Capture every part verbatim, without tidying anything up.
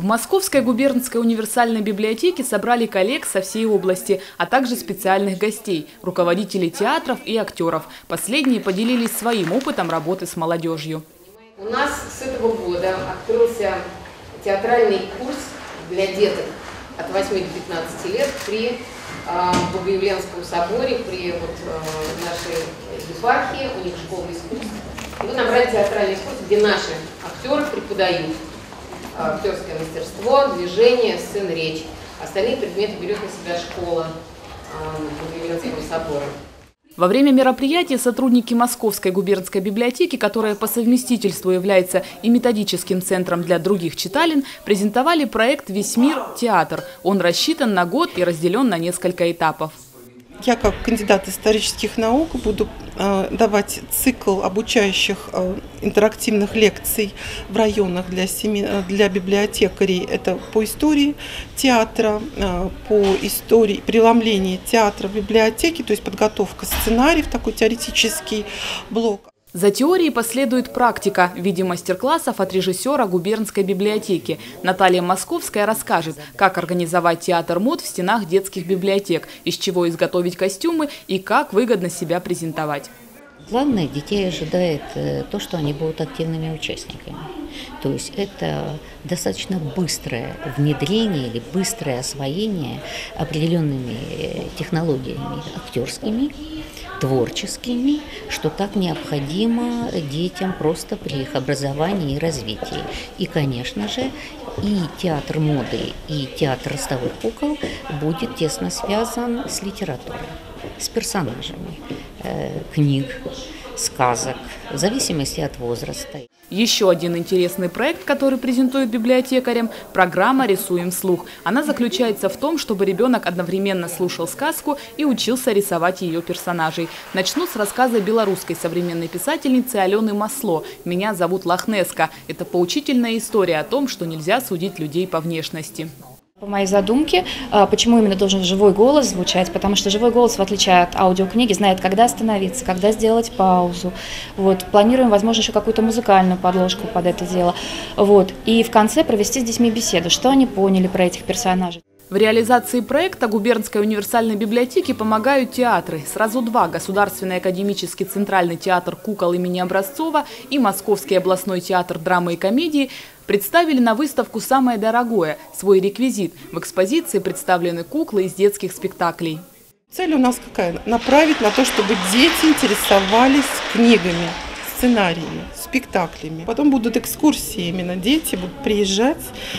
В Московской губернской универсальной библиотеке собрали коллег со всей области, а также специальных гостей, руководителей театров и актеров. Последние поделились своим опытом работы с молодежью. У нас с этого года открылся театральный курс для деток от восьми до пятнадцати лет при э, Богоявленском соборе, при вот, э, нашей епархии, у них школа искусств. И мы набрали театральный курс, где наши актеры преподают актерское мастерство, движение, сцена, речь. Остальные предметы берет на себя школа Богоявленского собора. Во время мероприятия сотрудники Московской губернской библиотеки, которая по совместительству является и методическим центром для других читален, презентовали проект «Весь мир. Театр». Он рассчитан на год и разделен на несколько этапов. Я, как кандидат исторических наук, буду э, давать цикл обучающих э, интерактивных лекций в районах для, семи, для библиотекарей. Это по истории театра, э, по истории преломления театра в библиотеке, то есть подготовка сценариев, такой теоретический блок. За теорией последует практика в виде мастер-классов от режиссера губернской библиотеки. Наталья Московская расскажет, как организовать театр мод в стенах детских библиотек, из чего изготовить костюмы и как выгодно себя презентовать. Главное, детей ожидает то, что они будут активными участниками. То есть это достаточно быстрое внедрение или быстрое освоение определенными технологиями актерскими, творческими, что так необходимо детям просто при их образовании и развитии. И, конечно же, и театр моды, и театр ростовых кукол будет тесно связан с литературой, с персонажами э, книг, сказок, в зависимости от возраста. Еще один интересный проект, который презентует библиотекарям – программа «Рисуем вслух». Она заключается в том, чтобы ребенок одновременно слушал сказку и учился рисовать ее персонажей. Начну с рассказа белорусской современной писательницы Алены Масло «Меня зовут Лохнесска». Это поучительная история о том, что нельзя судить людей по внешности. По моей задумке, почему именно должен живой голос звучать, потому что живой голос, в отличие от аудиокниги, знает, когда остановиться, когда сделать паузу. Вот. Планируем, возможно, еще какую-то музыкальную подложку под это дело. Вот. И в конце провести с детьми беседу, что они поняли про этих персонажей. В реализации проекта губернской универсальной библиотеки помогают театры. Сразу два – Государственный академический центральный театр кукол имени Образцова и Московский областной театр драмы и комедии представили на выставку «Самое дорогое» – свой реквизит. В экспозиции представлены куклы из детских спектаклей. Цель у нас какая? Направить на то, чтобы дети интересовались книгами, сценариями, спектаклями. Потом будут экскурсии, именно дети будут приезжать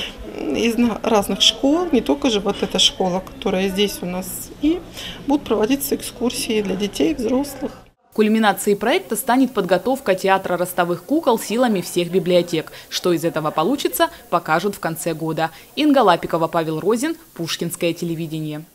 из разных школ, не только же вот эта школа, которая здесь у нас, и будут проводиться экскурсии для детей и взрослых. Кульминацией проекта станет подготовка театра ростовых кукол силами всех библиотек. Что из этого получится, покажут в конце года. Инга Лапикова, Павел Розин, Пушкинское телевидение.